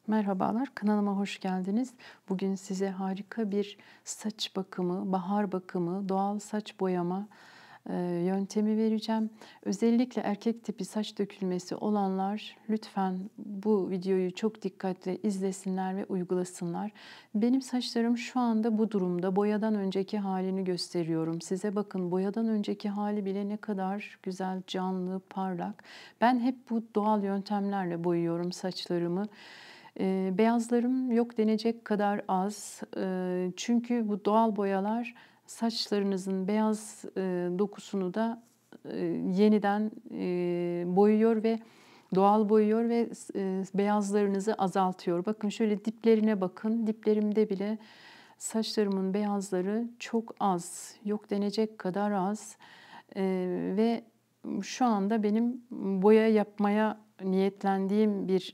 Merhabalar, kanalıma hoş geldiniz. Bugün size harika bir saç bakımı, bahar bakımı, doğal saç boyama yöntemi vereceğim. Özellikle erkek tipi saç dökülmesi olanlar lütfen bu videoyu çok dikkatle izlesinler ve uygulasınlar. Benim saçlarım şu anda bu durumda. Boyadan önceki halini gösteriyorum size. Bakın boyadan önceki hali bile ne kadar güzel, canlı, parlak. Ben hep bu doğal yöntemlerle boyuyorum saçlarımı. Beyazlarım yok denecek kadar az. Çünkü bu doğal boyalar saçlarınızın beyaz, dokusunu da, yeniden, boyuyor ve doğal boyuyor ve beyazlarınızı azaltıyor. Bakın şöyle diplerine bakın. Diplerimde bile saçlarımın beyazları çok az, yok denecek kadar az. Ve şu anda benim boya yapmaya niyetlendiğim bir,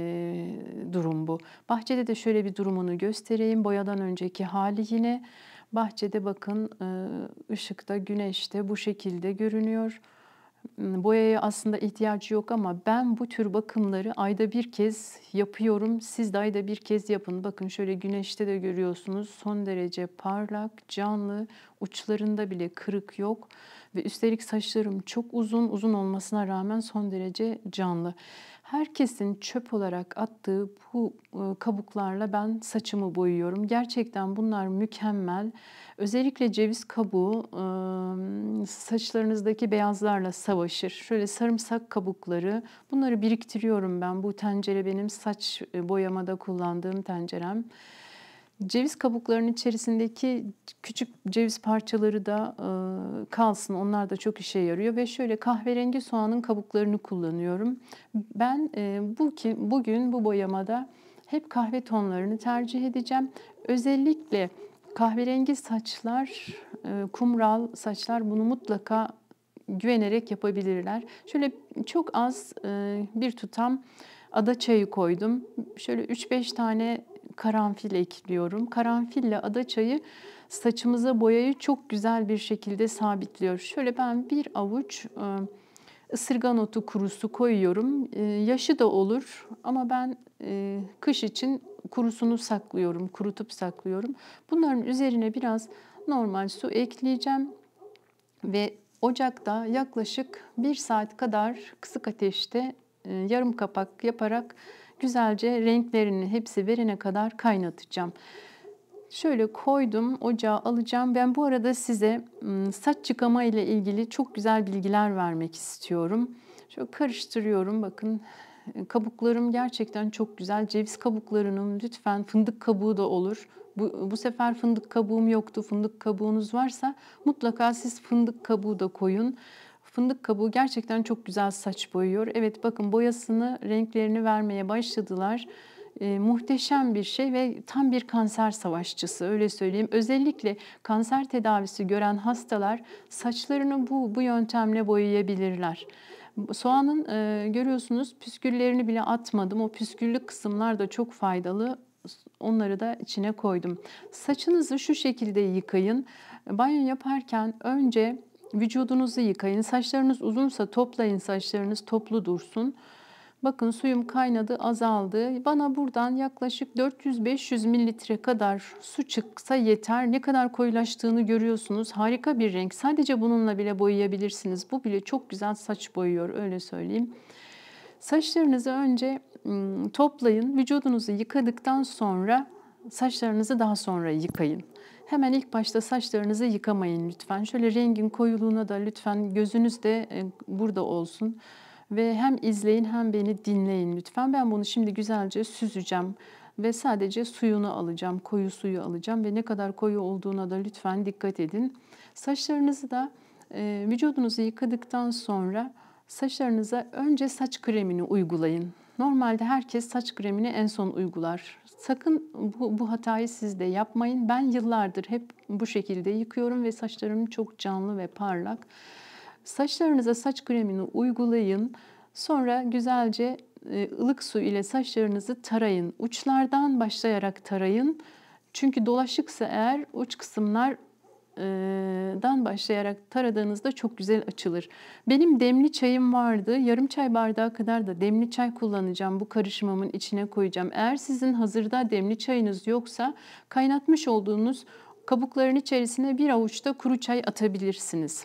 durum bu. Bahçede de şöyle bir durumunu göstereyim. Boyadan önceki hali yine. Bahçede bakın, ışıkta, güneşte bu şekilde görünüyor. Boyaya aslında ihtiyacı yok ama ben bu tür bakımları ayda bir kez yapıyorum. Siz de ayda bir kez yapın. Bakın şöyle güneşte de görüyorsunuz. Son derece parlak, canlı, uçlarında bile kırık yok ve üstelik saçlarım çok uzun, uzun olmasına rağmen son derece canlı. Herkesin çöp olarak attığı bu kabuklarla ben saçımı boyuyorum. Gerçekten bunlar mükemmel. Özellikle ceviz kabuğu saçlarınızdaki beyazlarla savaşır. Şöyle sarımsak kabukları, bunları biriktiriyorum ben. Bu tencere benim saç boyamada kullandığım tencerem. Ceviz kabuklarının içerisindeki küçük ceviz parçaları da kalsın. Onlar da çok işe yarıyor ve şöyle kahverengi soğanın kabuklarını kullanıyorum. Ben bugün bu boyamada hep kahve tonlarını tercih edeceğim. Özellikle kahverengi saçlar, kumral saçlar bunu mutlaka güvenerek yapabilirler. Şöyle çok az bir tutam ada çayı koydum. Şöyle 3-5 tane karanfil ekliyorum. Karanfille ada çayı saçımıza boyayı çok güzel bir şekilde sabitliyor. Şöyle ben bir avuç ısırgan otu kurusu koyuyorum. Yaşı da olur ama ben kış için kurusunu saklıyorum, kurutup saklıyorum. Bunların üzerine biraz normal su ekleyeceğim ve ocakta yaklaşık 1 saat kadar kısık ateşte yarım kapak yaparak güzelce renklerini hepsi verene kadar kaynatacağım. Şöyle koydum, ocağa alacağım. Ben bu arada size saç yıkama ile ilgili çok güzel bilgiler vermek istiyorum. Şöyle karıştırıyorum. Bakın kabuklarım gerçekten çok güzel. Ceviz kabuklarının lütfen fındık kabuğu da olur. Bu sefer fındık kabuğum yoktu. Fındık kabuğunuz varsa mutlaka siz fındık kabuğu da koyun. Fındık kabuğu gerçekten çok güzel saç boyuyor. Evet bakın boyasını, renklerini vermeye başladılar. Muhteşem bir şey ve tam bir kanser savaşçısı öyle söyleyeyim. Özellikle kanser tedavisi gören hastalar saçlarını bu yöntemle boyayabilirler. Soğanın görüyorsunuz püsküllerini bile atmadım. O püsküllü kısımlar da çok faydalı. Onları da içine koydum. Saçınızı şu şekilde yıkayın. Banyo yaparken önce vücudunuzu yıkayın. Saçlarınız uzunsa toplayın, saçlarınız toplu dursun. Bakın suyum kaynadı, azaldı. Bana buradan yaklaşık 400-500 mililitre kadar su çıksa yeter. Ne kadar koyulaştığını görüyorsunuz. Harika bir renk. Sadece bununla bile boyayabilirsiniz. Bu bile çok güzel saç boyuyor, öyle söyleyeyim. Saçlarınızı önce toplayın. Vücudunuzu yıkadıktan sonra saçlarınızı daha sonra yıkayın. Hemen ilk başta saçlarınızı yıkamayın lütfen. Şöyle rengin koyuluğuna da lütfen gözünüz de burada olsun. Ve hem izleyin hem beni dinleyin lütfen. Ben bunu şimdi güzelce süzeceğim ve sadece suyunu alacağım. Koyu suyu alacağım ve ne kadar koyu olduğuna da lütfen dikkat edin. Saçlarınızı da vücudunuzu yıkadıktan sonra saçlarınıza önce saç kremini uygulayın. Normalde herkes saç kremini en son uygular. Sakın bu hatayı siz de yapmayın. Ben yıllardır hep bu şekilde yıkıyorum ve saçlarım çok canlı ve parlak. Saçlarınıza saç kremini uygulayın. Sonra güzelce ılık su ile saçlarınızı tarayın. Uçlardan başlayarak tarayın. Çünkü dolaşıksa eğer uç kısımlar dan başlayarak taradığınızda çok güzel açılır. Benim demli çayım vardı. Yarım çay bardağı kadar da demli çay kullanacağım. Bu karışımımın içine koyacağım. Eğer sizin hazırda demli çayınız yoksa kaynatmış olduğunuz kabukların içerisine bir avuç da kuru çay atabilirsiniz.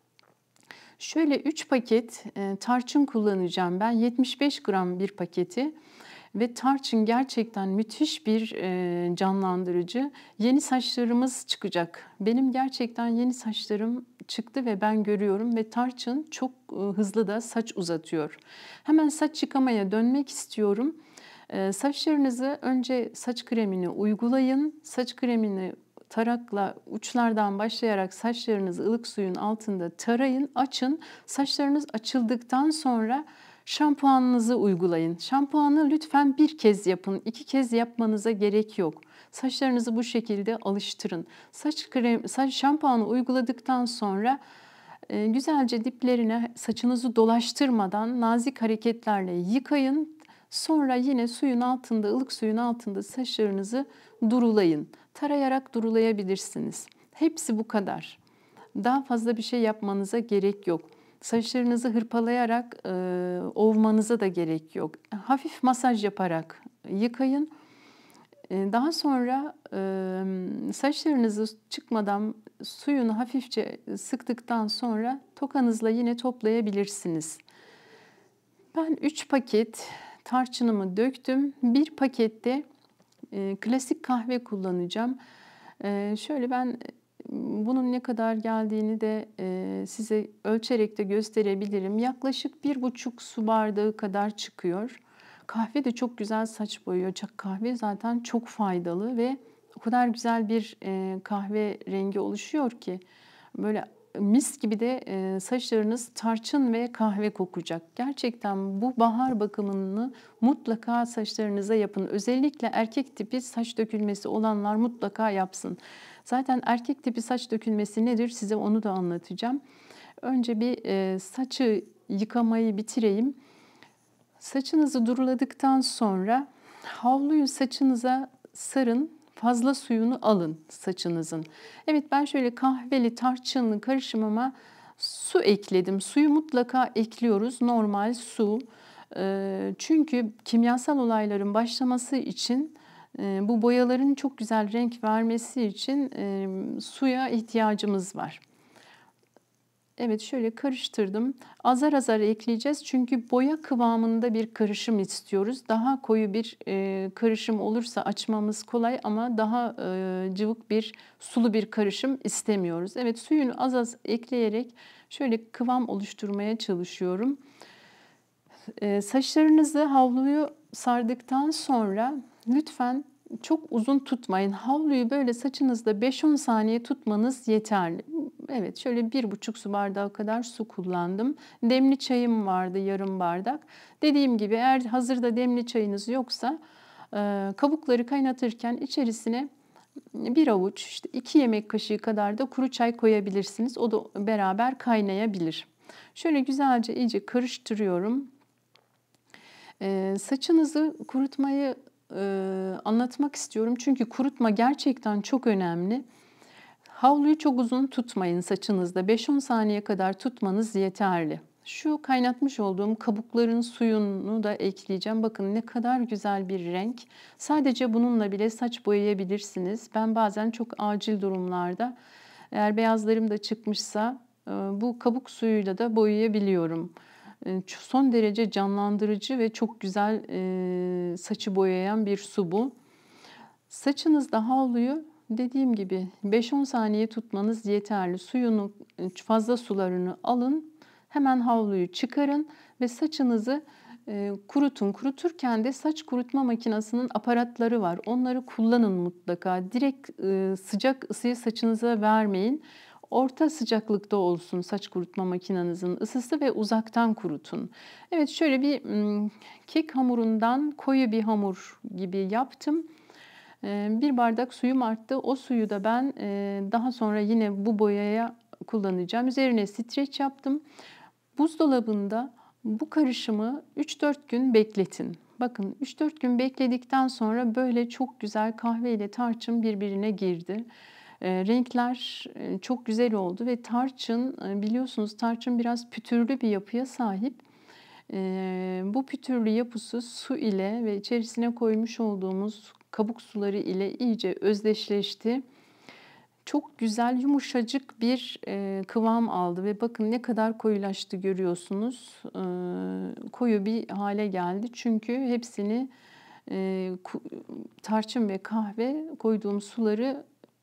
Şöyle 3 paket tarçın kullanacağım ben. 75 gram bir paketi. Ve tarçın gerçekten müthiş bir canlandırıcı. Yeni saçlarımız çıkacak. Benim gerçekten yeni saçlarım çıktı ve ben görüyorum ve tarçın çok hızlı da saç uzatıyor. Hemen saç yıkamaya dönmek istiyorum. Saçlarınızı önce saç kremini uygulayın. Saç kremini tarakla uçlardan başlayarak saçlarınızı ılık suyun altında tarayın, açın. Saçlarınız açıldıktan sonra şampuanınızı uygulayın. Şampuanı lütfen bir kez yapın, 2 kez yapmanıza gerek yok. Saçlarınızı bu şekilde alıştırın. Saç şampuanı uyguladıktan sonra güzelce diplerine saçınızı dolaştırmadan nazik hareketlerle yıkayın. Sonra yine suyun altında, ılık suyun altında saçlarınızı durulayın. Tarayarak durulayabilirsiniz. Hepsi bu kadar. Daha fazla bir şey yapmanıza gerek yok. Saçlarınızı hırpalayarak ovmanıza da gerek yok. Hafif masaj yaparak yıkayın. Daha sonra saçlarınızı çıkmadan suyunu hafifçe sıktıktan sonra tokanızla yine toplayabilirsiniz. Ben 3 paket tarçınımı döktüm. Bir pakette klasik kahve kullanacağım. Şöyle ben bunun ne kadar geldiğini de size ölçerek de gösterebilirim. Yaklaşık 1,5 su bardağı kadar çıkıyor. Kahve de çok güzel saç boyuyor. Kahve zaten çok faydalı ve o kadar güzel bir kahve rengi oluşuyor ki böyle mis gibi de saçlarınız tarçın ve kahve kokacak. Gerçekten bu bahar bakımını mutlaka saçlarınıza yapın. Özellikle erkek tipi saç dökülmesi olanlar mutlaka yapsın. Zaten erkek tipi saç dökülmesi nedir size onu da anlatacağım. Önce bir saçı yıkamayı bitireyim. Saçınızı duruladıktan sonra havluyu saçınıza sarın. Fazla suyunu alın saçınızın. Evet ben şöyle kahveli tarçınlı karışımıma su ekledim. Suyu mutlaka ekliyoruz. Normal su. Çünkü kimyasal olayların başlaması için bu boyaların çok güzel renk vermesi için suya ihtiyacımız var. Evet şöyle karıştırdım. Azar azar ekleyeceğiz çünkü boya kıvamında bir karışım istiyoruz. Daha koyu bir karışım olursa açmamız kolay ama daha cıvık bir sulu bir karışım istemiyoruz. Evet suyunu az az ekleyerek şöyle kıvam oluşturmaya çalışıyorum. Saçlarınızı havluyu sardıktan sonra lütfen çok uzun tutmayın. Havluyu böyle saçınızda 5-10 saniye tutmanız yeterli. Evet şöyle 1,5 su bardağı kadar su kullandım. Demli çayım vardı yarım bardak. Dediğim gibi eğer hazırda demli çayınız yoksa kabukları kaynatırken içerisine bir avuç işte 2 yemek kaşığı kadar da kuru çay koyabilirsiniz. O da beraber kaynayabilir. Şöyle güzelce iyice karıştırıyorum. Saçınızı kurutmayı anlatmak istiyorum. Çünkü kurutma gerçekten çok önemli. Havluyu çok uzun tutmayın saçınızda. 5-10 saniye kadar tutmanız yeterli. Şu kaynatmış olduğum kabukların suyunu da ekleyeceğim. Bakın ne kadar güzel bir renk. Sadece bununla bile saç boyayabilirsiniz. Ben bazen çok acil durumlarda eğer beyazlarım da çıkmışsa bu kabuk suyuyla da boyayabiliyorum. Son derece canlandırıcı ve çok güzel saçı boyayan bir su bu. Saçınızda havluyu dediğim gibi 5-10 saniye tutmanız yeterli. Suyunu, fazla sularını alın. Hemen havluyu çıkarın ve saçınızı kurutun. Kuruturken de saç kurutma makinesinin aparatları var. Onları kullanın mutlaka. Direkt sıcak ısıyı saçınıza vermeyin. Orta sıcaklıkta olsun saç kurutma makinenizin ısısı ve uzaktan kurutun. Evet şöyle bir kek hamurundan koyu bir hamur gibi yaptım. Bir bardak suyum arttı. O suyu da ben daha sonra yine bu boyaya kullanacağım. Üzerine streç yaptım. Buzdolabında bu karışımı 3-4 gün bekletin. Bakın 3-4 gün bekledikten sonra böyle çok güzel kahve ile tarçın birbirine girdi. Renkler çok güzel oldu ve tarçın, biliyorsunuz tarçın biraz pütürlü bir yapıya sahip. Bu pütürlü yapısı su ile ve içerisine koymuş olduğumuz kabuk suları ile iyice özdeşleşti. Çok güzel, yumuşacık bir, kıvam aldı ve bakın ne kadar koyulaştı görüyorsunuz. Koyu bir hale geldi. Çünkü hepsini, tarçın ve kahve koyduğum suları,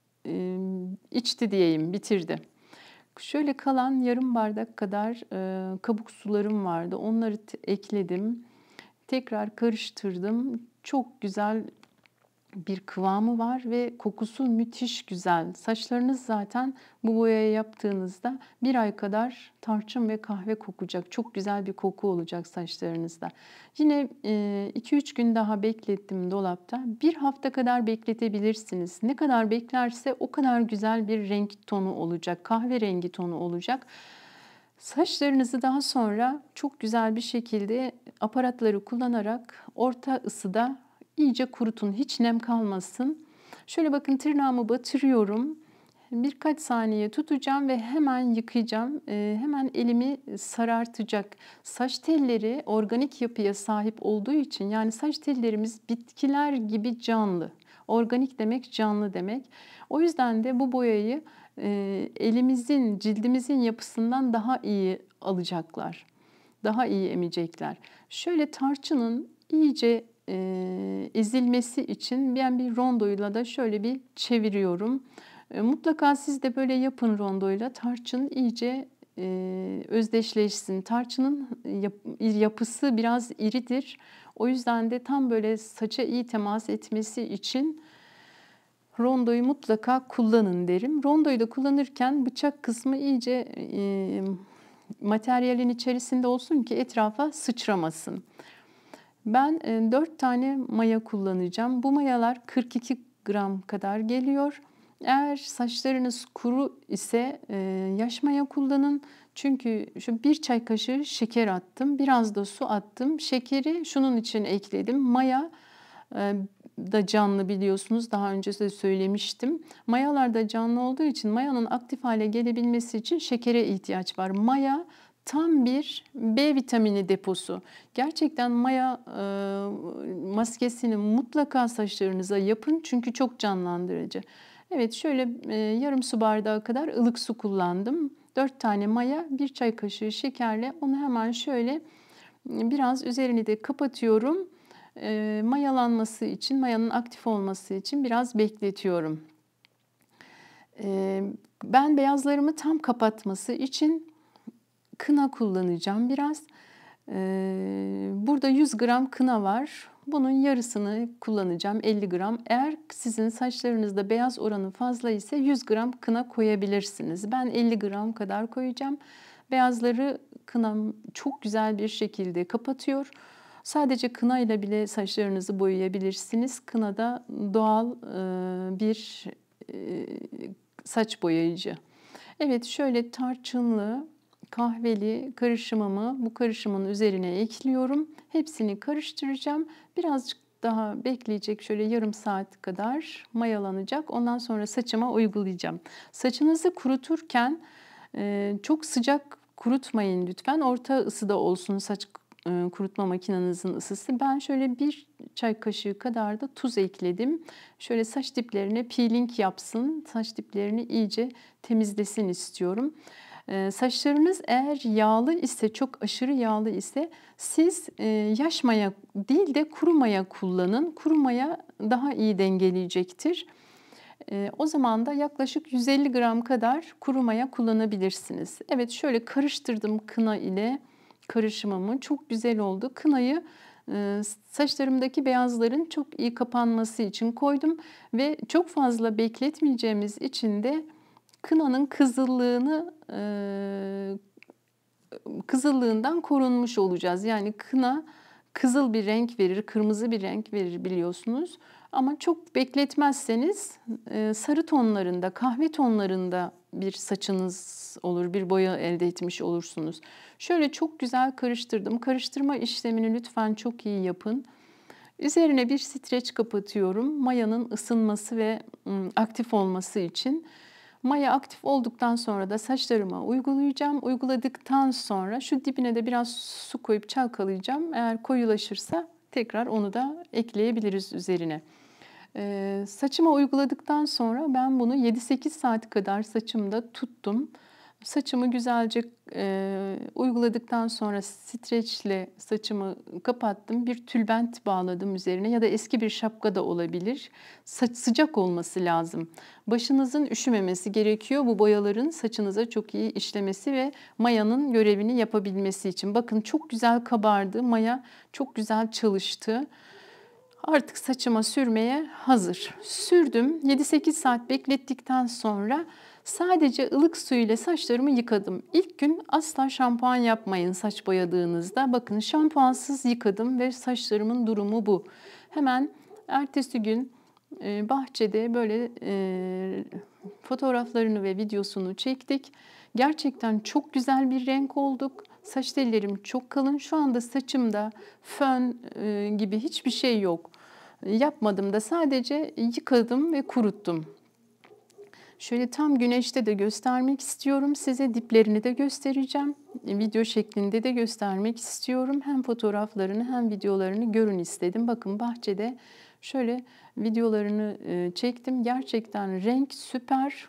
içti diyeyim, bitirdi. Şöyle kalan yarım bardak kadar, kabuk sularım vardı. Onları ekledim. Tekrar karıştırdım. Çok güzel bir kıvamı var ve kokusu müthiş güzel. Saçlarınız zaten bu boyayı yaptığınızda 1 ay kadar tarçın ve kahve kokacak. Çok güzel bir koku olacak saçlarınızda. Yine 2-3 gün daha beklettim dolapta. 1 hafta kadar bekletebilirsiniz. Ne kadar beklerse o kadar güzel bir renk tonu olacak. Kahverengi tonu olacak. Saçlarınızı daha sonra çok güzel bir şekilde aparatları kullanarak orta ısıda iyice kurutun. Hiç nem kalmasın. Şöyle bakın tırnağımı batırıyorum. Birkaç saniye tutacağım ve hemen yıkayacağım. Hemen elimi sarartacak. Saç telleri organik yapıya sahip olduğu için yani saç tellerimiz bitkiler gibi canlı. Organik demek canlı demek. O yüzden de bu boyayı elimizin, cildimizin yapısından daha iyi alacaklar. Daha iyi emecekler. Şöyle tarçının iyice ezilmesi için ben bir rondoyla da şöyle bir çeviriyorum. Mutlaka siz de böyle yapın rondoyla. Tarçın iyice özdeşleşsin. Tarçının yapısı biraz iridir. O yüzden de tam böyle saça iyi temas etmesi için rondoyu mutlaka kullanın derim. Rondoyu da kullanırken bıçak kısmı iyice materyalin içerisinde olsun ki etrafa sıçramasın. Ben 4 tane maya kullanacağım. Bu mayalar 42 gram kadar geliyor. Eğer saçlarınız kuru ise yaş maya kullanın. Çünkü şu 1 çay kaşığı şeker attım. Biraz da su attım. Şekeri şunun için ekledim. Maya da canlı biliyorsunuz. Daha önce de söylemiştim. Mayalar da canlı olduğu için mayanın aktif hale gelebilmesi için şekere ihtiyaç var. Maya tam bir B vitamini deposu. Gerçekten maya maskesini mutlaka saçlarınıza yapın çünkü çok canlandırıcı. Evet şöyle yarım su bardağı kadar ılık su kullandım. 4 tane maya, 1 çay kaşığı şekerle onu hemen şöyle biraz üzerini de kapatıyorum. Mayalanması için, mayanın aktif olması için biraz bekletiyorum. Ben beyazlarımı tam kapatması için kına kullanacağım biraz. Burada 100 gram kına var. Bunun yarısını kullanacağım, 50 gram. Eğer sizin saçlarınızda beyaz oranı fazla ise 100 gram kına koyabilirsiniz. Ben 50 gram kadar koyacağım. Beyazları kınam çok güzel bir şekilde kapatıyor. Sadece kına ile bile saçlarınızı boyayabilirsiniz. Kına da doğal bir saç boyayıcı. Evet şöyle tarçınlı, kahveli karışımımı bu karışımın üzerine ekliyorum. Hepsini karıştıracağım. Birazcık daha bekleyecek şöyle yarım saat kadar mayalanacak. Ondan sonra saçıma uygulayacağım. Saçınızı kuruturken çok sıcak kurutmayın lütfen. Orta ısıda olsun saç kurutma makinenizin ısısı. Ben şöyle 1 çay kaşığı kadar da tuz ekledim. Şöyle saç diplerine peeling yapsın. Saç diplerini iyice temizlesin istiyorum. Saçlarınız eğer yağlı ise, çok aşırı yağlı ise siz yaş maya değil de kuru maya kullanın. Kuru maya daha iyi dengeleyecektir. O zaman da yaklaşık 150 gram kadar kuru maya kullanabilirsiniz. Evet şöyle karıştırdım kına ile karışımımı. Çok güzel oldu. Kınayı saçlarımdaki beyazların çok iyi kapanması için koydum ve çok fazla bekletmeyeceğimiz için de kınanın kızıllığından korunmuş olacağız. Yani kına kızıl bir renk verir, kırmızı bir renk verir biliyorsunuz. Ama çok bekletmezseniz sarı tonlarında, kahve tonlarında bir saçınız olur, bir boya elde etmiş olursunuz. Şöyle çok güzel karıştırdım. Karıştırma işlemini lütfen çok iyi yapın. Üzerine bir streç kapatıyorum. Mayanın ısınması ve aktif olması için. Maya aktif olduktan sonra da saçlarıma uygulayacağım. Uyguladıktan sonra şu dibine de biraz su koyup çalkalayacağım. Eğer koyulaşırsa tekrar onu da ekleyebiliriz üzerine. Saçıma uyguladıktan sonra ben bunu 7-8 saat kadar saçımda tuttum. Saçımı güzelce uyguladıktan sonra streçle saçımı kapattım. Bir tülbent bağladım üzerine ya da eski bir şapka da olabilir. Saç sıcak olması lazım. Başınızın üşümemesi gerekiyor bu boyaların saçınıza çok iyi işlemesi ve mayanın görevini yapabilmesi için. Bakın çok güzel kabardı. Maya çok güzel çalıştı. Artık saçıma sürmeye hazır. Sürdüm. 7-8 saat beklettikten sonra sadece ılık su ile saçlarımı yıkadım. İlk gün asla şampuan yapmayın saç boyadığınızda. Bakın şampuansız yıkadım ve saçlarımın durumu bu. Hemen ertesi gün bahçede böyle fotoğraflarını ve videosunu çektik. Gerçekten çok güzel bir renk olduk. Saç tellerim çok kalın. Şu anda saçımda fön gibi hiçbir şey yok. Yapmadım da sadece yıkadım ve kuruttum. Şöyle tam güneşte de göstermek istiyorum. Size diplerini de göstereceğim. Video şeklinde de göstermek istiyorum. Hem fotoğraflarını hem videolarını görün istedim. Bakın bahçede şöyle videolarını çektim. Gerçekten renk süper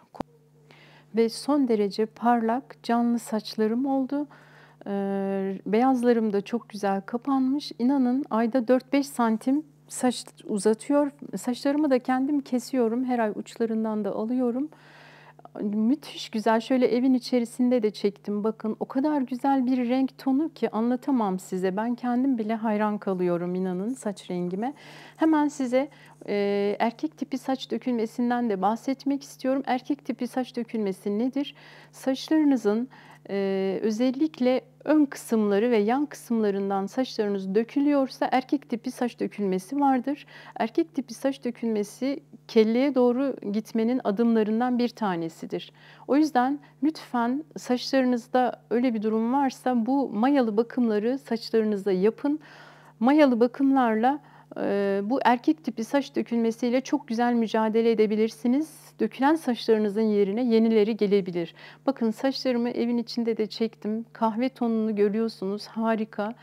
ve son derece parlak, canlı saçlarım oldu. Beyazlarım da çok güzel kapanmış. İnanın ayda 4-5 santim saç uzatıyor. Saçlarımı da kendim kesiyorum. Her ay uçlarından da alıyorum. Müthiş güzel. Şöyle evin içerisinde de çektim. Bakın o kadar güzel bir renk tonu ki anlatamam size. Ben kendim bile hayran kalıyorum inanın saç rengime. Hemen size erkek tipi saç dökülmesinden de bahsetmek istiyorum. Erkek tipi saç dökülmesi nedir? Saçlarınızın özellikle ön kısımları ve yan kısımlarından saçlarınız dökülüyorsa erkek tipi saç dökülmesi vardır. Erkek tipi saç dökülmesi kelleye doğru gitmenin adımlarından bir tanesidir. O yüzden lütfen saçlarınızda öyle bir durum varsa bu mayalı bakımları saçlarınızda yapın. Mayalı bakımlarla bu erkek tipi saç dökülmesiyle çok güzel mücadele edebilirsiniz. Dökülen saçlarınızın yerine yenileri gelebilir. Bakın saçlarımı evin içinde de çektim. Kahve tonunu görüyorsunuz. Harika.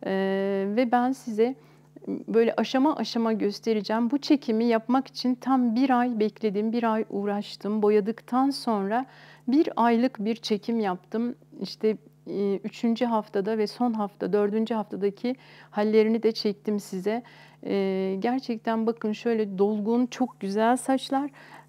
Ve ben size böyle aşama aşama göstereceğim. Bu çekimi yapmak için tam bir ay bekledim. Bir ay uğraştım. Boyadıktan sonra bir aylık bir çekim yaptım. İşte 3. haftada ve son hafta, 4. haftadaki hallerini de çektim size. Gerçekten bakın şöyle dolgun, çok güzel saçlar.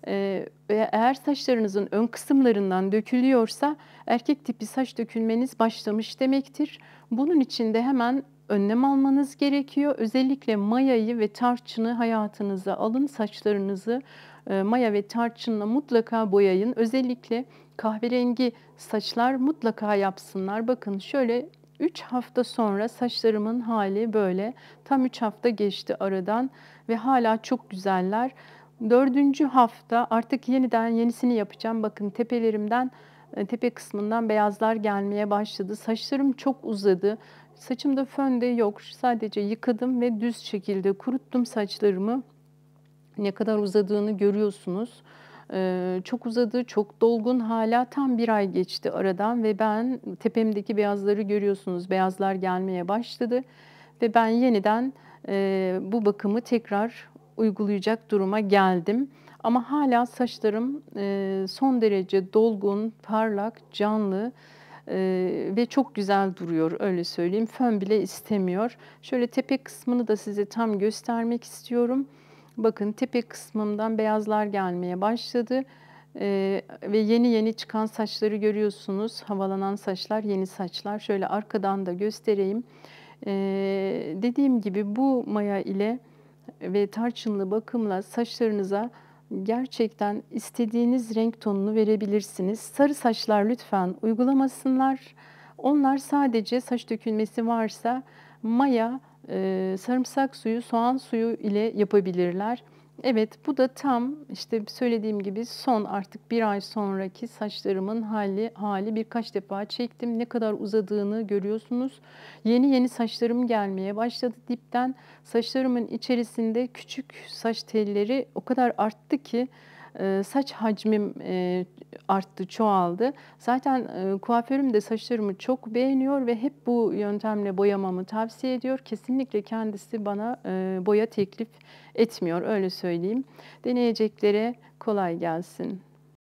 Ve eğer saçlarınızın ön kısımlarından dökülüyorsa erkek tipi saç dökülmeniz başlamış demektir. Bunun için de hemen önlem almanız gerekiyor. Özellikle mayayı ve tarçını hayatınıza alın. Saçlarınızı maya ve tarçınla mutlaka boyayın. Özellikle kahverengi saçlar mutlaka yapsınlar. Bakın şöyle 3 hafta sonra saçlarımın hali böyle. Tam 3 hafta geçti aradan ve hala çok güzeller. 4. hafta artık yeniden yenisini yapacağım. Bakın tepelerimden, tepe kısmından beyazlar gelmeye başladı. Saçlarım çok uzadı. Saçımda fön de yok. Sadece yıkadım ve düz şekilde kuruttum saçlarımı. Ne kadar uzadığını görüyorsunuz. Çok uzadı, çok dolgun. Hala tam bir ay geçti aradan ve ben tepemdeki beyazları görüyorsunuz. Beyazlar gelmeye başladı ve ben yeniden bu bakımı tekrar uygulayacak duruma geldim. Ama hala saçlarım son derece dolgun, parlak, canlı ve çok güzel duruyor, öyle söyleyeyim. Fön bile istemiyor. Şöyle tepe kısmını da size tam göstermek istiyorum. Bakın tepe kısmımdan beyazlar gelmeye başladı. Ve yeni yeni çıkan saçları görüyorsunuz. Havalanan saçlar, yeni saçlar. Şöyle arkadan da göstereyim. Dediğim gibi bu maya ile ve tarçınlı bakımla saçlarınıza gerçekten istediğiniz renk tonunu verebilirsiniz. Sarı saçlar lütfen uygulamasınlar. Onlar sadece saç dökülmesi varsa maya, sarımsak suyu, soğan suyu ile yapabilirler. Evet, bu da tam, işte, söylediğim gibi son artık bir ay sonraki saçlarımın hali. Birkaç defa çektim. Ne kadar uzadığını görüyorsunuz. Yeni yeni saçlarım gelmeye başladı dipten. Saçlarımın içerisinde küçük saç telleri o kadar arttı ki, saç hacmim, arttı, çoğaldı. Zaten, kuaförüm de saçlarımı çok beğeniyor ve hep bu yöntemle boyamamı tavsiye ediyor. Kesinlikle kendisi bana, boya teklif etmiyor, öyle söyleyeyim. Deneyeceklere kolay gelsin.